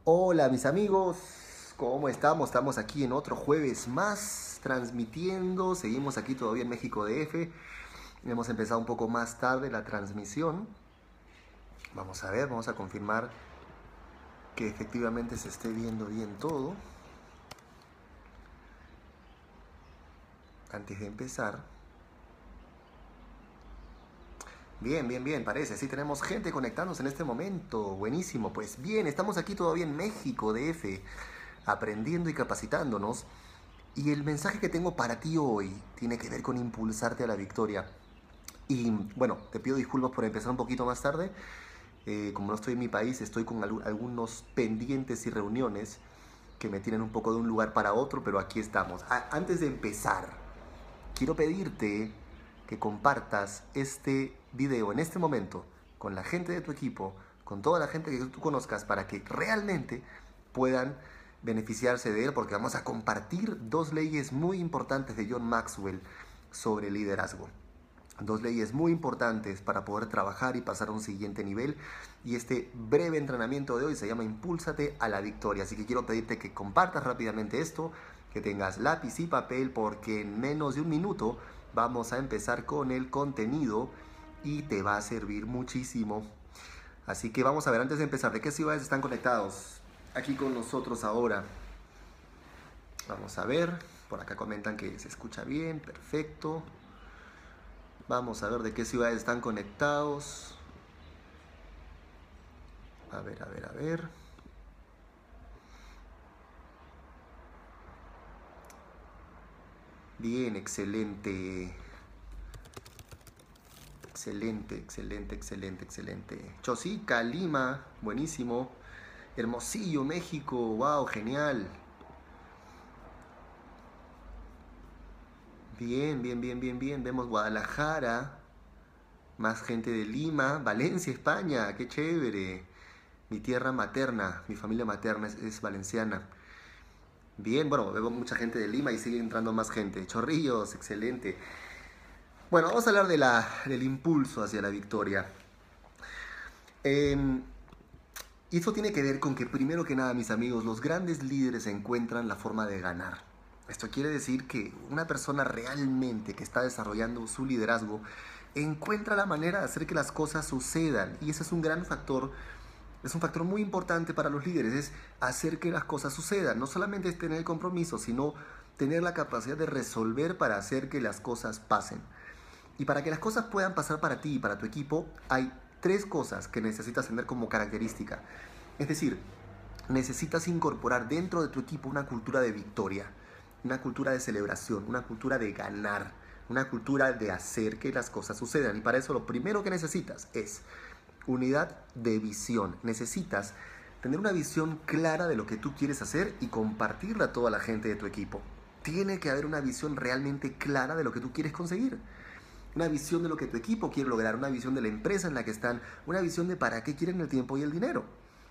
Hola mis amigos, ¿cómo estamos? Estamos aquí en otro jueves más transmitiendo. Seguimos aquí todavía en México DF. Hemos empezado un poco más tarde la transmisión. Vamos a ver, vamos a confirmar que efectivamente se esté viendo bien todo. Antes de empezar. Bien, parece. Sí, tenemos gente conectándose en este momento. Buenísimo. Pues bien, estamos aquí todavía en México DF, aprendiendo y capacitándonos. Y el mensaje que tengo para ti hoy tiene que ver con impulsarte a la victoria. Y bueno, te pido disculpas por empezar un poquito más tarde. Como no estoy en mi país, estoy con algunos pendientes y reuniones que me tienen un poco de un lugar para otro, pero aquí estamos. Antes de empezar, quiero pedirte que compartas este video en este momento con la gente de tu equipo, con toda la gente que tú conozcas, para que realmente puedan beneficiarse de él, porque vamos a compartir dos leyes muy importantes de John Maxwell sobre liderazgo. Dos leyes muy importantes para poder trabajar y pasar a un siguiente nivel. Y este breve entrenamiento de hoy se llama Impúlsate a la Victoria. Así que quiero pedirte que compartas rápidamente esto, que tengas lápiz y papel, porque en menos de un minuto vamos a empezar con el contenido y te va a servir muchísimo. Así que vamos a ver, antes de empezar, ¿de qué ciudades están conectados aquí con nosotros ahora? Vamos a ver, por acá comentan que se escucha bien, perfecto. Vamos a ver de qué ciudades están conectados. A ver. Bien, excelente. Excelente. Chosica, Lima, buenísimo. Hermosillo, México, wow, genial. Bien. Vemos Guadalajara, más gente de Lima, Valencia, España, qué chévere. Mi tierra materna, mi familia materna es valenciana. Bien, bueno, veo mucha gente de Lima y sigue entrando más gente. Chorrillos, excelente. Bueno, vamos a hablar del impulso hacia la victoria. Y esto tiene que ver con que, primero que nada, mis amigos, los grandes líderes encuentran la forma de ganar. Esto quiere decir que una persona realmente que está desarrollando su liderazgo encuentra la manera de hacer que las cosas sucedan. Y ese es un gran factor. Es un factor muy importante para los líderes, es hacer que las cosas sucedan. No solamente es tener el compromiso, sino tener la capacidad de resolver para hacer que las cosas pasen. Y para que las cosas puedan pasar para ti y para tu equipo, hay tres cosas que necesitas tener como característica. Es decir, necesitas incorporar dentro de tu equipo una cultura de victoria, una cultura de celebración, una cultura de ganar, una cultura de hacer que las cosas sucedan. Y para eso lo primero que necesitas es unidad de visión. Necesitas tener una visión clara de lo que tú quieres hacer y compartirla a toda la gente de tu equipo. Tiene que haber una visión realmente clara de lo que tú quieres conseguir. Una visión de lo que tu equipo quiere lograr, una visión de la empresa en la que están, una visión de para qué quieren el tiempo y el dinero.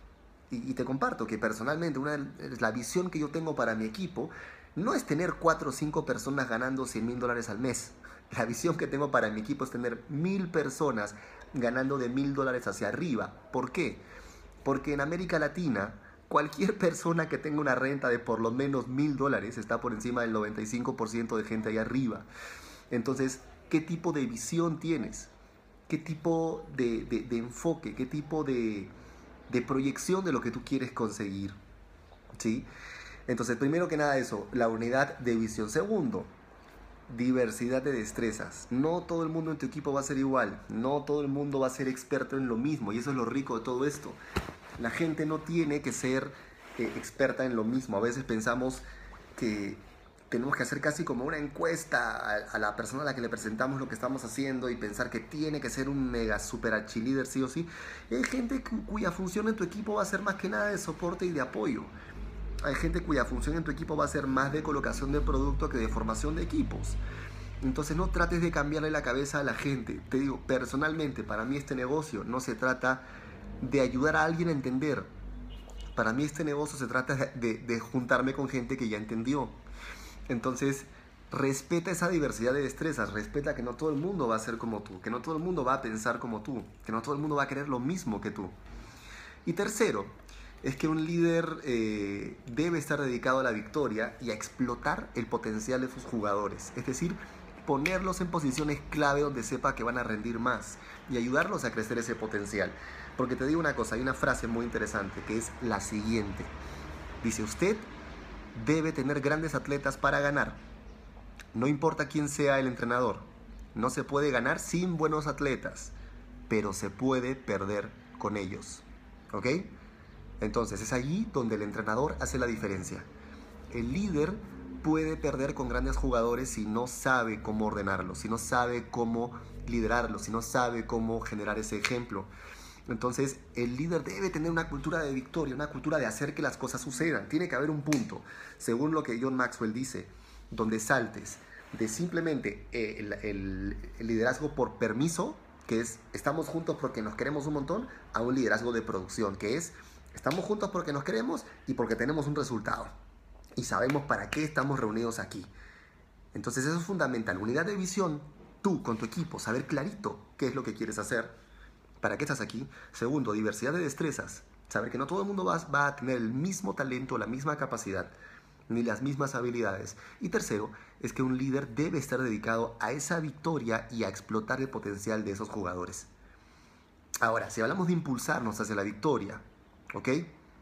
Y te comparto que personalmente la visión que yo tengo para mi equipo no es tener 4 o 5 personas ganando $100,000 al mes. La visión que tengo para mi equipo es tener 1,000 personas ganando de $1,000 hacia arriba. ¿Por qué? Porque en América Latina, cualquier persona que tenga una renta de por lo menos $1,000 está por encima del 95% de gente ahí arriba. Entonces, ¿qué tipo de visión tienes? ¿Qué tipo de enfoque? ¿Qué tipo de proyección de lo que tú quieres conseguir? ¿Sí? Entonces, primero que nada eso, la unidad de visión. Segundo, diversidad de destrezas. No todo el mundo en tu equipo va a ser igual. No todo el mundo va a ser experto en lo mismo. Y eso es lo rico de todo esto. La gente no tiene que ser experta en lo mismo. A veces pensamos que tenemos que hacer casi como una encuesta a la persona a la que le presentamos lo que estamos haciendo y pensar que tiene que ser un mega super archilíder sí o sí. Y hay gente cuya función en tu equipo va a ser más que nada de soporte y de apoyo. Hay gente cuya función en tu equipo va a ser más de colocación de producto que de formación de equipos. Entonces no trates de cambiarle la cabeza a la gente. Te digo, personalmente, para mí este negocio no se trata de ayudar a alguien a entender. Para mí este negocio se trata de juntarme con gente que ya entendió. Entonces, respeta esa diversidad de destrezas, respeta que no todo el mundo va a ser como tú, que no todo el mundo va a pensar como tú, que no todo el mundo va a querer lo mismo que tú. Y tercero, es que un líder debe estar dedicado a la victoria y a explotar el potencial de sus jugadores. Es decir, ponerlos en posiciones clave donde sepa que van a rendir más y ayudarlos a crecer ese potencial. Porque te digo una cosa, hay una frase muy interesante que es la siguiente. Dice, usted debe tener grandes atletas para ganar. No importa quién sea el entrenador. No se puede ganar sin buenos atletas, pero se puede perder con ellos. ¿Ok? Entonces es allí donde el entrenador hace la diferencia. El líder puede perder con grandes jugadores si no sabe cómo ordenarlos, si no sabe cómo liderarlos, si no sabe cómo generar ese ejemplo. Entonces el líder debe tener una cultura de victoria, una cultura de hacer que las cosas sucedan. Tiene que haber un punto, según lo que John Maxwell dice, donde saltes de simplemente el liderazgo por permiso, que es estamos juntos porque nos queremos un montón, a un liderazgo de producción, que es estamos juntos porque nos queremos y porque tenemos un resultado. Y sabemos para qué estamos reunidos aquí. Entonces eso es fundamental. Unidad de visión, tú con tu equipo, saber clarito qué es lo que quieres hacer, para qué estás aquí. Segundo, diversidad de destrezas. Saber que no todo el mundo va a tener el mismo talento, la misma capacidad, ni las mismas habilidades. Y tercero, es que un líder debe estar dedicado a esa victoria y a explotar el potencial de esos jugadores. Ahora, si hablamos de impulsarnos hacia la victoria, ¿ok?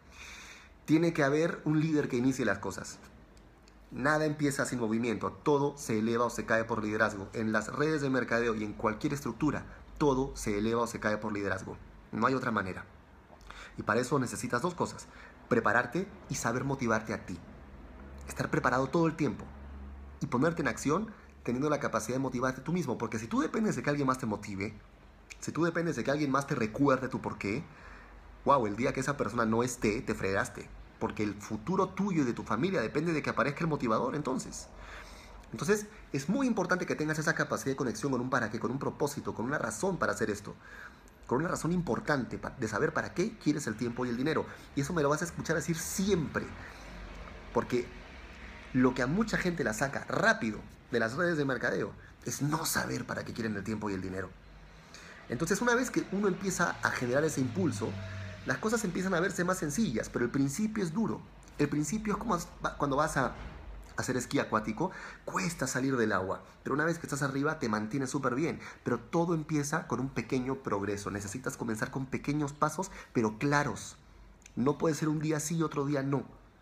Tiene que haber un líder que inicie las cosas. Nada empieza sin movimiento, todo se eleva o se cae por liderazgo. En las redes de mercadeo y en cualquier estructura, todo se eleva o se cae por liderazgo. No hay otra manera. Y para eso necesitas dos cosas: prepararte y saber motivarte a ti. Estar preparado todo el tiempo y ponerte en acción teniendo la capacidad de motivarte tú mismo. Porque si tú dependes de que alguien más te motive, si tú dependes de que alguien más te recuerde tu porqué, wow, el día que esa persona no esté, te fregaste. Porque el futuro tuyo y de tu familia depende de que aparezca el motivador entonces. Entonces es muy importante que tengas esa capacidad de conexión con un para qué, con un propósito, con una razón para hacer esto. Con una razón importante de saber para qué quieres el tiempo y el dinero. Y eso me lo vas a escuchar decir siempre. Porque lo que a mucha gente la saca rápido de las redes de mercadeo es no saber para qué quieren el tiempo y el dinero. Entonces una vez que uno empieza a generar ese impulso, las cosas empiezan a verse más sencillas, pero el principio es duro. El principio es como cuando vas a hacer esquí acuático, cuesta salir del agua, pero una vez que estás arriba te mantienes súper bien, pero todo empieza con un pequeño progreso. Necesitas comenzar con pequeños pasos, pero claros. No puede ser un día sí y otro día no.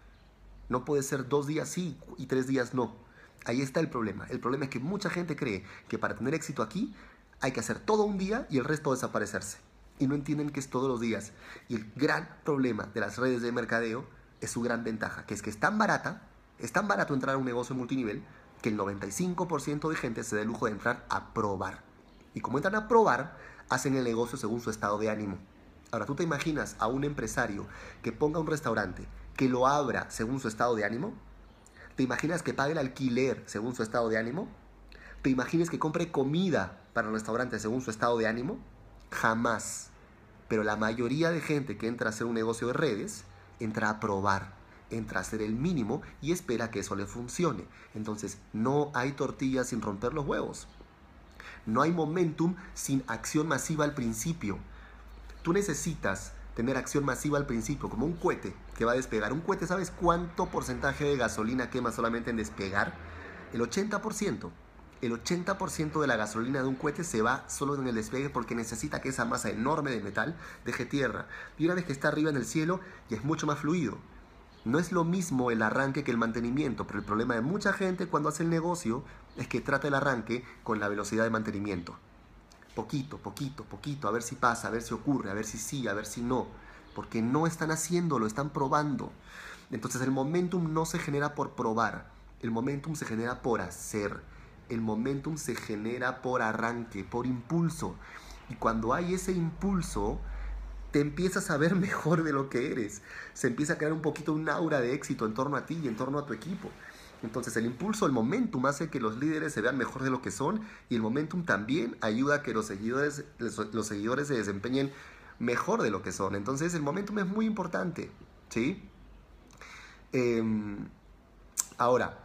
No puede ser 2 días sí y 3 días no. Ahí está el problema. El problema es que mucha gente cree que para tener éxito aquí hay que hacer todo un día y el resto desaparecerse. Y no entienden que es todos los días. Y el gran problema de las redes de mercadeo es su gran ventaja, que es que es tan barato entrar a un negocio multinivel que el 95% de gente se da el lujo de entrar a probar. Y como entran a probar, hacen el negocio según su estado de ánimo. Ahora, ¿tú te imaginas a un empresario que ponga un restaurante, que lo abra según su estado de ánimo? ¿Te imaginas que pague el alquiler según su estado de ánimo? ¿Te imaginas que compre comida para el restaurante según su estado de ánimo? Jamás. Pero la mayoría de gente que entra a hacer un negocio de redes, entra a probar, entra a hacer el mínimo y espera que eso le funcione. Entonces, no hay tortilla sin romper los huevos. No hay momentum sin acción masiva al principio. Tú necesitas tener acción masiva al principio, como un cohete que va a despegar. Un cohete, ¿sabes cuánto porcentaje de gasolina quema solamente en despegar? El 80%. El 80% de la gasolina de un cohete se va solo en el despegue porque necesita que esa masa enorme de metal deje tierra. Y una vez que está arriba en el cielo, ya es mucho más fluido. No es lo mismo el arranque que el mantenimiento, pero el problema de mucha gente cuando hace el negocio es que trata el arranque con la velocidad de mantenimiento. Poquito, poquito, poquito, a ver si pasa, a ver si ocurre, a ver si sí, a ver si no. Porque no están haciéndolo, están probando. Entonces el momentum no se genera por probar, el momentum se genera por hacer. El momentum se genera por arranque, por impulso. Y cuando hay ese impulso, te empiezas a ver mejor de lo que eres. Se empieza a crear un poquito un aura de éxito en torno a ti y en torno a tu equipo. Entonces el impulso, el momentum hace que los líderes se vean mejor de lo que son y el momentum también ayuda a que los seguidores se desempeñen mejor de lo que son. Entonces el momentum es muy importante, ¿sí? Ahora,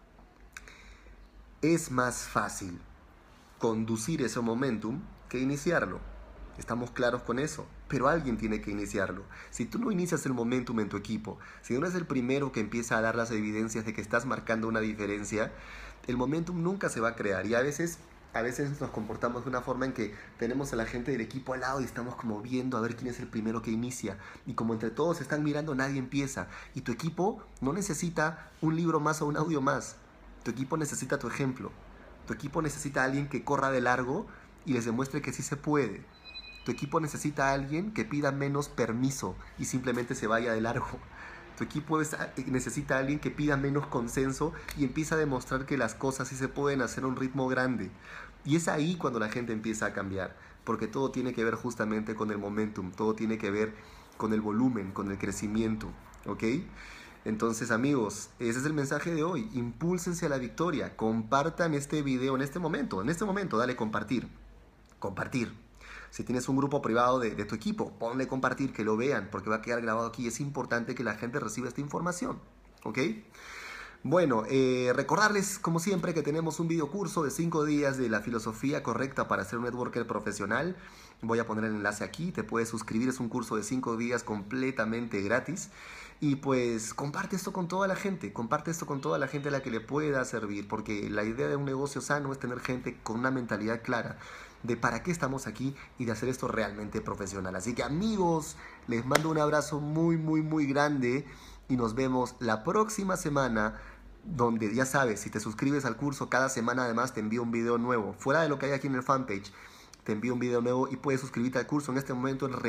es más fácil conducir ese momentum que iniciarlo. Estamos claros con eso. pero alguien tiene que iniciarlo. Si tú no inicias el momentum en tu equipo, si no eres el primero que empieza a dar las evidencias de que estás marcando una diferencia, el momentum nunca se va a crear. Y a veces nos comportamos de una forma en que tenemos a la gente del equipo al lado y estamos como viendo a ver quién es el primero que inicia. Y como entre todos están mirando, nadie empieza. Y tu equipo no necesita un libro más o un audio más. Tu equipo necesita tu ejemplo. Tu equipo necesita a alguien que corra de largo y les demuestre que sí se puede. Tu equipo necesita a alguien que pida menos permiso y simplemente se vaya de largo. Tu equipo necesita a alguien que pida menos consenso y empieza a demostrar que las cosas sí se pueden hacer a un ritmo grande. Y es ahí cuando la gente empieza a cambiar, porque todo tiene que ver justamente con el momentum, todo tiene que ver con el volumen, con el crecimiento, ¿ok? Entonces, amigos, ese es el mensaje de hoy. Impúlsense a la victoria, compartan este video en este momento, dale compartir, compartir. Si tienes un grupo privado de tu equipo, ponle compartir, que lo vean, porque va a quedar grabado aquí. Es importante que la gente reciba esta información, ¿ok? Bueno, recordarles, como siempre, que tenemos un video curso de 5 días de la filosofía correcta para ser un networker profesional. Voy a poner el enlace aquí, te puedes suscribir, es un curso de 5 días completamente gratis. Y pues comparte esto con toda la gente, comparte esto con toda la gente a la que le pueda servir, porque la idea de un negocio sano es tener gente con una mentalidad clara de para qué estamos aquí y de hacer esto realmente profesional. Así que, amigos, les mando un abrazo muy, muy, muy grande y nos vemos la próxima semana, donde ya sabes, si te suscribes al curso, cada semana además te envío un video nuevo, fuera de lo que hay aquí en el fanpage. Te envío un video nuevo y puedes suscribirte al curso en este momento en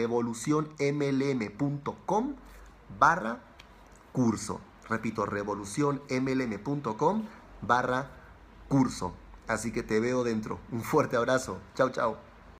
revolucionmlm.com/curso. Repito, revolucionmlm.com/curso. Así que te veo dentro. Un fuerte abrazo. Chao, chao.